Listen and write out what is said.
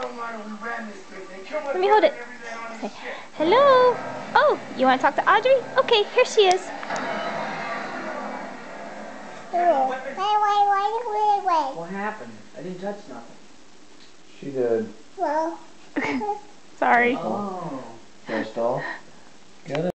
Let me hold it. Say, hello. Oh, you want to talk to Audrey? Okay, here she is. What happened? I didn't touch nothing. She did. Sorry. Oh. First off. Get it.